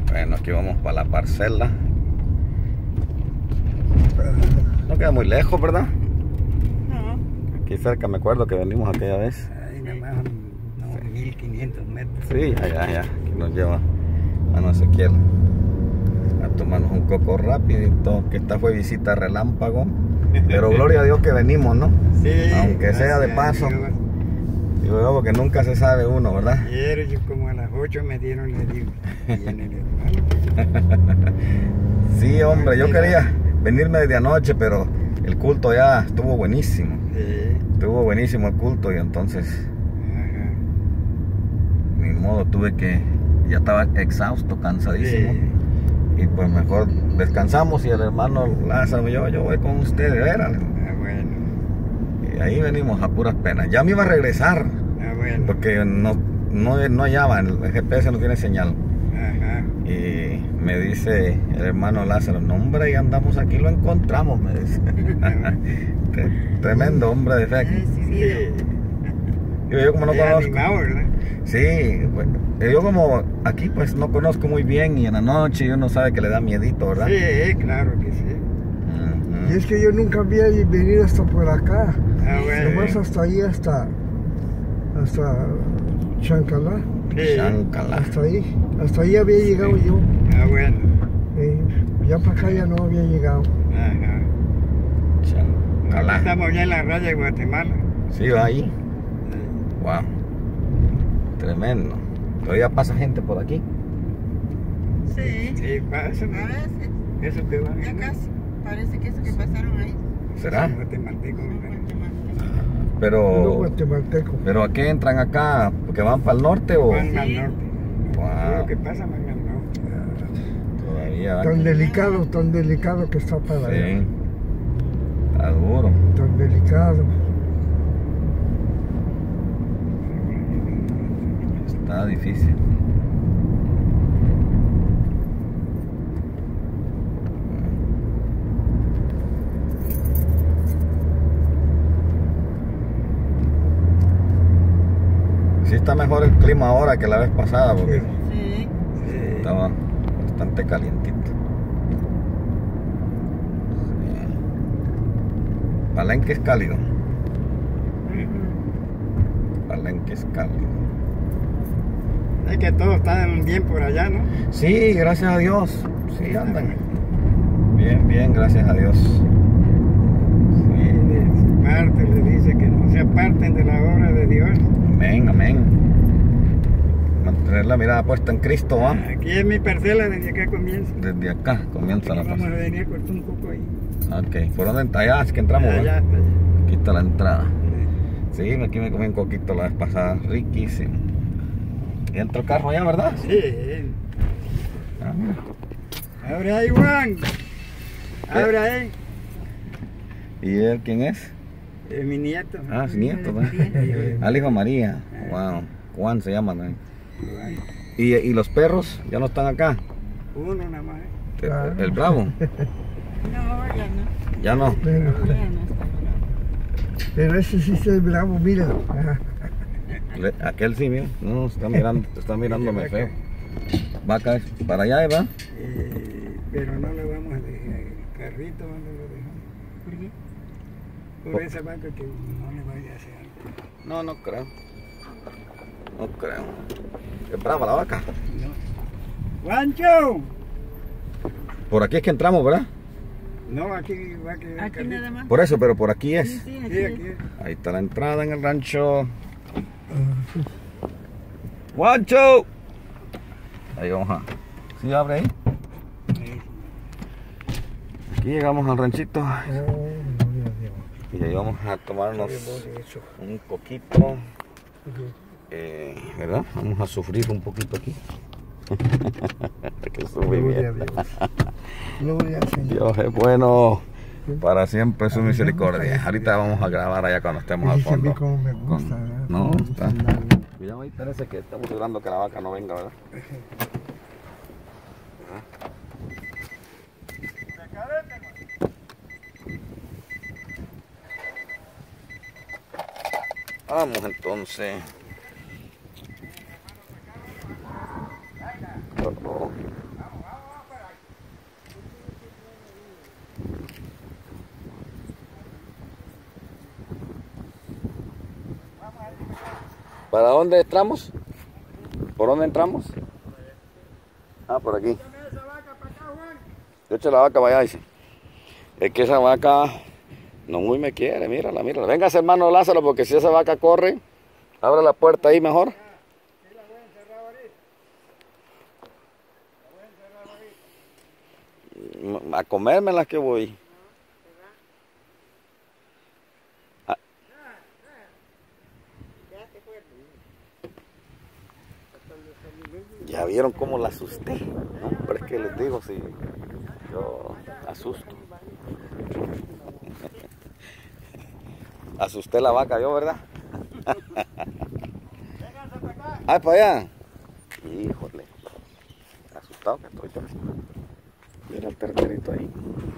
Bueno, aquí vamos para la parcela. No queda muy lejos, ¿verdad? No. Aquí cerca me acuerdo que venimos aquella vez. Ahí nada más unos 1500 metros. Sí, ya. Aquí nos lleva a Ezequiel a tomarnos un coco rapidito, que esta fue visita relámpago. Pero gloria a Dios que venimos, ¿no? Sí. Aunque sea de paso. Digo yo, porque nunca se sabe uno, ¿verdad? Ayer yo como a las 8 me dieron el libro. Y en el hermano. Sí, hombre, yo quería venirme desde anoche, pero el culto ya estuvo buenísimo. Sí. Estuvo buenísimo el culto y entonces, Ajá. ni modo, ya estaba exhausto, cansadísimo. Sí. Y pues mejor descansamos y el hermano Lázaro, yo voy con ustedes, ¿verdad? Ah, bueno. Y ahí venimos a puras penas. Ya me iba a regresar, Ah, bueno. porque no hallaba, el GPS no tiene señal. Ajá. Y me dice el hermano Lázaro, no hombre, ya andamos aquí, lo encontramos, me dice. Tremendo hombre de fe. Sí. Yo como no conozco. Animado, ¿verdad? Sí, pues, yo como aquí pues no conozco muy bien y en la noche uno sabe que le da miedito, ¿verdad? Sí, claro que sí. Y es que yo nunca había venido hasta por acá. Ah, bueno. Nomás hasta ahí, hasta Chancalá. Sí. Chancalá. Hasta ahí había llegado yo. Ah, bueno. Ya para acá ya no había llegado. Ajá. Chancalá. Estamos ya en la raya de Guatemala. Sí, va ahí. Wow. Tremendo. Todavía pasa gente por aquí. Sí, Sí, pasa. a veces, Eso que van. ya casi. Parece que eso que pasaron ahí. ¿Será? Guatemalteco, Son ¿verdad? guatemaltecos. Uno Pero guatemalteco. ¿a qué entran acá? ¿Porque van para el norte o...? Van al Sí. norte. Wow. Lo que pasa van al norte. Todavía. Tan delicado que está para allá. Sí. Está duro. Tan delicado. Está difícil. Sí está mejor el clima ahora que la vez pasada porque Sí. estaba bastante calientito. Sí. Palenque es cálido. Palenque es cálido. Es que todos están bien por allá, ¿no? Sí, gracias a Dios. Sí, andan. Bien, gracias a Dios. Y de su parte le dice que no se aparten de la obra de Dios. Amén. Mantener la mirada puesta en Cristo, ¿va? Aquí es mi parcela, desde acá comienza. Desde acá comienza la Vamos a pasada. venir a cortar un poco ahí. Ok, ¿por dónde está? Allá es que entramos, ¿va? Allá, allá. Aquí está la entrada. Sí, aquí me comí un coquito la vez pasada, riquísimo. Y entró el carro allá, ¿verdad? Sí. Ah, mira. Abre ahí, Juan. Abre ahí. ¿Y él quién es? Es mi nieto. Ah, su nieto, ¿verdad? Al hijo María. Wow. Juan se llama, ¿no? Juan. ¿Y los perros ya no están acá? Uno nada más. El bravo. No, ya no. Ya no. Pero, Ya no está bravo. pero ese sí es bravo, mira. Aquel sí, mira. No, está mirándome feo. Vaca es para allá, ¿va? Pero no le vamos a dejar el carrito, ¿dónde lo dejamos? ¿Por qué? Por esa vaca que no le vaya a hacer algo. No creo. No creo. Es brava la vaca. No. ¡Juancho! Por aquí es que entramos, ¿verdad? No, aquí va a quedar el Aquí carrito. nada más. Por eso, pero por aquí Sí, es. sí, aquí. Sí, aquí es. Ahí está la entrada en el rancho. ¡Juancho! Ahí vamos a... ¿Sí abre ahí? Ahí. Aquí llegamos al ranchito. Gloria a Dios. Y ahí vamos a tomarnos Qué bonito. un coquito. ¿Verdad? Vamos a sufrir un poquito aquí. Qué Gloria a sufrimiento. Dios. Gloria al Señor. Dios es bueno. Para siempre su misericordia. Ahorita vamos a grabar allá cuando estemos al Dice a mí fondo. como me gusta, ¿verdad? No, Me gusta está. andar. Cuidado ahí, parece que estamos esperando que la vaca no venga, ¿verdad? Vamos entonces. Oh. ¿Para dónde entramos? ¿Por dónde entramos? Ah, por aquí. Yo echo la vaca para allá, dice. Es que esa vaca no muy me quiere, mírala, mírala. Véngase, hermano Lázaro, porque si esa vaca corre, abre la puerta ahí mejor. A comérmelas que voy. Ya vieron cómo la asusté. No, pero es que les digo, si yo asusto. Asusté la vaca yo, ¿verdad? ¡Ay, para allá! Híjole, asustado que estoy yo. Mira el ternerito ahí.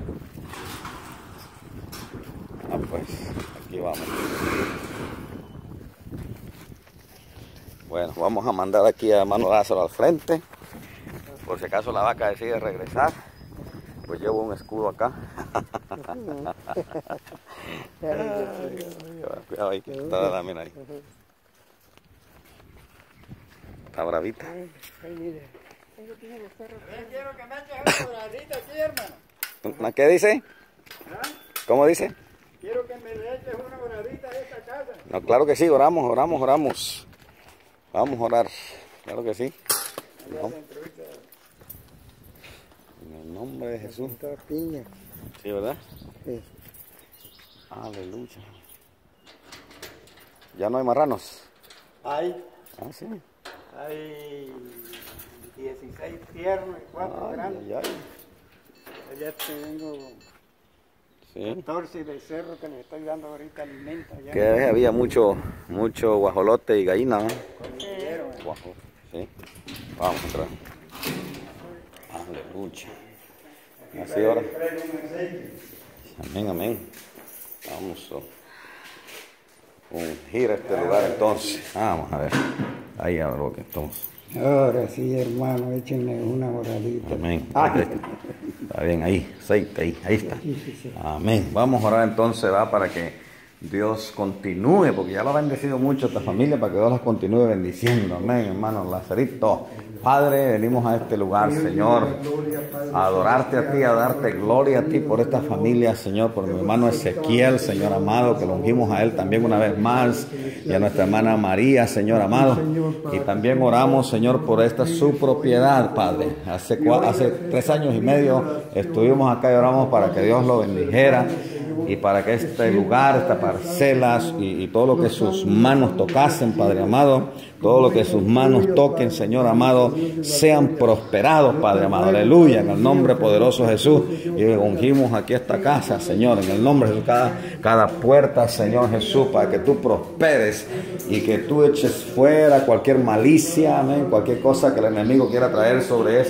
Ah, pues, aquí vamos. Bueno, vamos a mandar aquí a hermano Lázaro al frente. Por si acaso la vaca decide regresar, pues llevo un escudo acá. Cuidado ahí, que está la lámina ahí. Está bravita. Quiero que me eches una doradita aquí, hermano. ¿Qué dice? ¿Cómo dice? Quiero que me eches una doradita a esta casa. No, claro que sí, oramos. Vamos a orar, claro que sí. No. En el nombre de Jesús. Piña. Sí, ¿verdad? Sí. Aleluya. ¿Ya no hay marranos? Hay Ah, sí. 16 tiernos y 4 Ay, grandes. ay, ay. Allá tengo Sí. 14 de cerro que le estoy dando ahorita alimento. Allá Que había mucho guajolote y gallina, ¿no? cordillero, Guajo, sí. Vamos a entrar. Aleluya. Así ahora. Amén, amén. Vamos a ungir este lugar entonces. Vamos a ver. Ahí a lo que estamos. Ahora sí, hermano, échenle una oradita. Amén. Está bien, ahí, aceite, ahí está. Amén. Vamos a orar entonces, va, para que Dios continúe, porque ya lo ha bendecido mucho esta familia, para que Dios las continúe bendiciendo. Amén, hermano Lazarito. Padre, venimos a este lugar, Señor, a adorarte a ti, a darte gloria a ti por esta familia, Señor, por mi hermano Ezequiel, Señor amado, que lo ungimos a él también una vez más, y a nuestra hermana María, Señor amado, y también oramos, Señor, por esta su propiedad, Padre. Hace 3 años y medio estuvimos acá y oramos para que Dios lo bendijera, y para que este lugar, estas parcelas y todo lo que sus manos tocasen, Padre amado, todo lo que sus manos toquen, Señor amado, sean prosperados, Padre amado, aleluya, en el nombre poderoso de Jesús. Y ungimos aquí esta casa, Señor, en el nombre de Jesús, cada puerta, Señor Jesús, para que tú prosperes y que tú eches fuera cualquier malicia, amén, cualquier cosa que el enemigo quiera traer sobre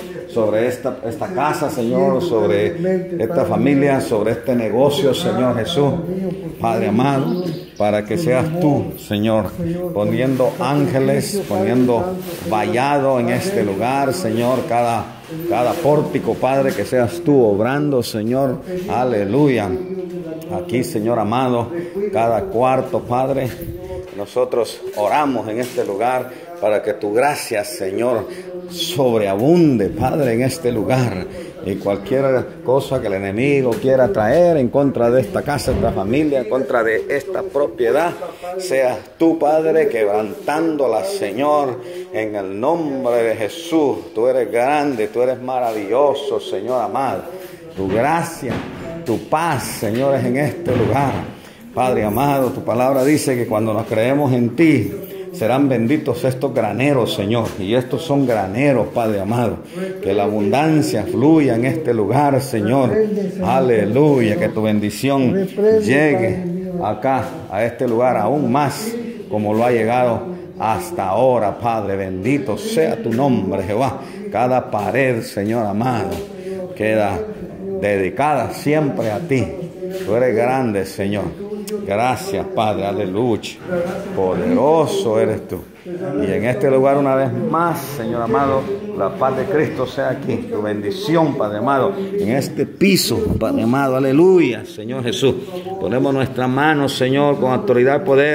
esta casa, Señor, sobre esta familia, sobre este negocio, Señor Jesús, Padre amado, para que seas tú, Señor, poniendo ángeles, poniendo vallado en este lugar, Señor, cada pórtico, Padre, que seas tú obrando, Señor, aleluya. Aquí, Señor amado, cada cuarto, Padre, nosotros oramos en este lugar para que tu gracia, Señor, sobreabunde, Padre, en este lugar. Y cualquier cosa que el enemigo quiera traer en contra de esta casa, de esta familia, en contra de esta propiedad, seas tú, Padre, quebrantándola, Señor, en el nombre de Jesús. Tú eres grande, tú eres maravilloso, Señor amado. Tu gracia, tu paz, Señor, es en este lugar. Padre amado, tu palabra dice que cuando nos creemos en ti, serán benditos estos graneros, Señor. Y estos son graneros, Padre amado. Que la abundancia fluya en este lugar, Señor. Aleluya. Que tu bendición llegue acá, a este lugar, aún más como lo ha llegado hasta ahora, Padre. Bendito sea tu nombre, Jehová. Cada pared, Señor amado, queda dedicada siempre a ti. Tú eres grande, Señor. Gracias, Padre, aleluya. Poderoso eres tú. Y en este lugar una vez más, Señor amado, la paz de Cristo sea aquí. Tu bendición, Padre amado, en este piso, Padre amado, aleluya, Señor Jesús. Ponemos nuestras manos, Señor, con autoridad y poder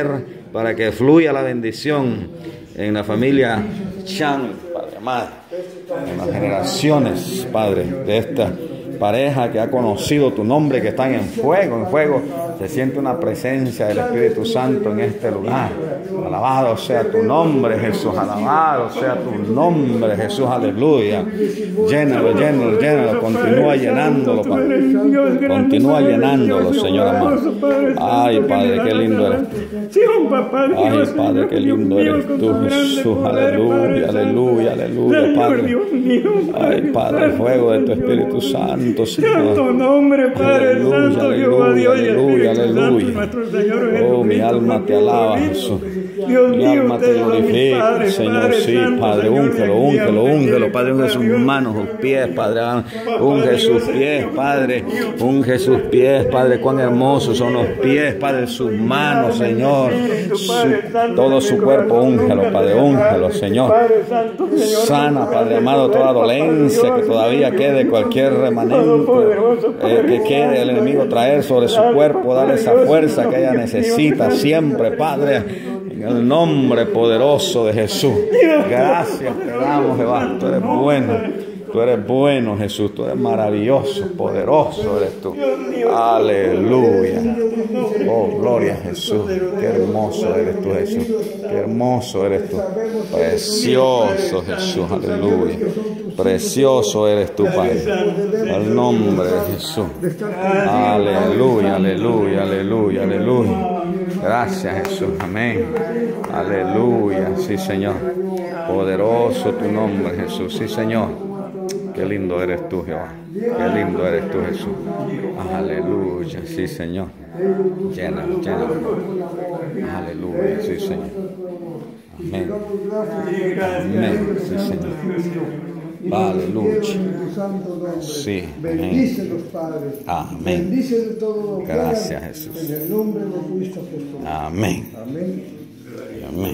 para que fluya la bendición en la familia Chan, Padre amado, en las generaciones, Padre, de esta pareja que ha conocido tu nombre, que están en fuego, se siente una presencia del Espíritu Santo en este lugar. Alabado sea tu nombre, Jesús, alabado sea tu nombre, Jesús, aleluya. Llénalo, continúa llenándolo, Padre. Continúa llenándolo, Señor amado. Ay, Padre, qué lindo eres tú. Ay, Padre, qué lindo eres tú, Jesús, aleluya, aleluya, aleluya, Padre. Ay, Padre, el fuego de tu Espíritu Santo, Señor. Santo nombre, Padre Santo, Jehová Dios y aleluya, Espíritu aleluya. Santo, nuestro Señor Oh, mi Jesucristo, alma te alaba, Jesús. Dios Mi mío, alma te usted es glorifica, Padre, Señor, Padre sí, Santo, Padre, Señor, úngelo, Padre, unge sus Dios. manos, sus pies, Padre, unge sus pies, Padre, unge sus pies, Padre, cuán hermosos son los pies, Padre, sus manos, Señor, todo su cuerpo, úngelo, Padre, úngelo, Señor. Sana, Padre amado, toda dolencia que todavía quede, cualquier remanente que quede el enemigo traer sobre su cuerpo, dale esa fuerza que ella necesita siempre, Padre, en el nombre poderoso de Jesús. Gracias te damos, Jehová, tú eres bueno, Jesús, tú eres maravilloso, poderoso eres tú. Aleluya. Oh, gloria a Jesús. Qué hermoso eres tú, Jesús. Qué hermoso eres tú. Precioso Jesús, aleluya. Precioso eres tú, Padre. Al nombre de Jesús. Aleluya, aleluya, aleluya, aleluya. Gracias, Jesús. Amén. Aleluya. Sí, Señor. Poderoso tu nombre, Jesús. Sí, Señor. Qué lindo eres tú, Jehová. Qué lindo eres tú, Jesús. Aleluya. Sí, Señor. Llénalo. Aleluya. Sí, Señor. Amén. Amén. Sí, Señor. Aleluya. Sí. Amén. Bendícelos, Padre. Amén. Bendice de todo lo que Gracias, hagan, Jesús. en el nombre de Cristo Jesús. Amén. Amén. Amén.